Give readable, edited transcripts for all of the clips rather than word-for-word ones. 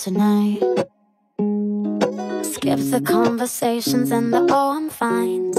tonight. Skip the conversations and the oh I'm fine.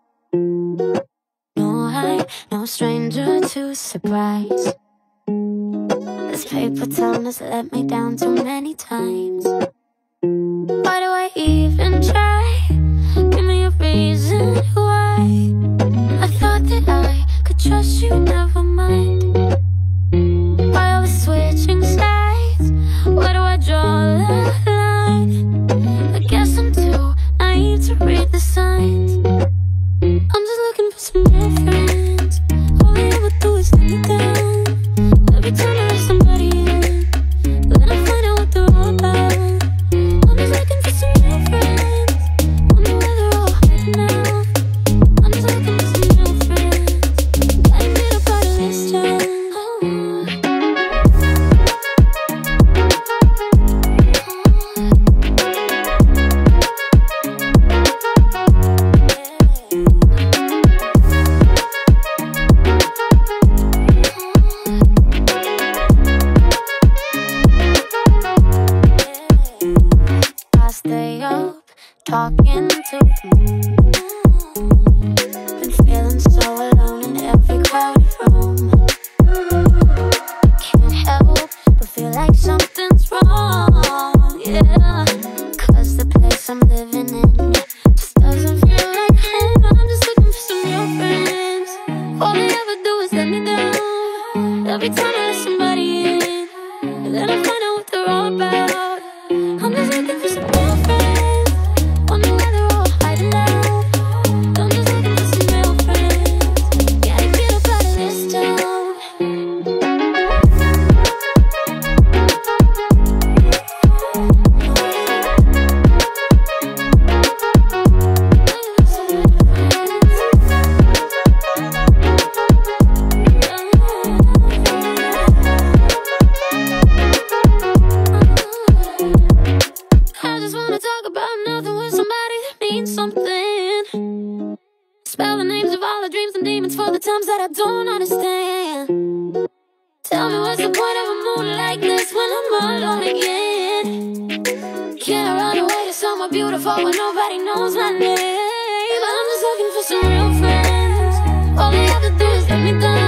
No, I'm no stranger to surprise. This paper town has let me down too many times. Why do I even try? Give me a reason why. I thought that I could trust you, never mind. Why are we switching sides? Where do I draw the line? I guess I'm too naive to read the signs. I'm just looking for some real friends. All they ever do is let me down. Every time I let somebody in, then I find out what they're all about. I'm just looking for some real friends. Wonder where they're all hiding now. I'm just looking for some real friends. Gotta get up out of this town. Stay up, talking to the moon. Been feeling so alone in every crowded room. Can't help but feel like something's wrong, yeah. Cause the place I'm living in just doesn't feel like home. I'm just looking for some real friends. All they ever do is let me down. Every time I let somebody in, and then I find out what they're all about. I'm just looking for some real friends. Wonder where they're all hiding now. I'm just looking for some real friends. Gotta get up out of this town. I just wanna talk about nothing with somebody that means something. Spell the names of all the dreams and demons for the times that I don't understand. Tell me what's the point of a mood like this when I'm alone again? Can I run away to somewhere beautiful where nobody knows my name? But I'm just looking for some real friends. All they have to do is let me down.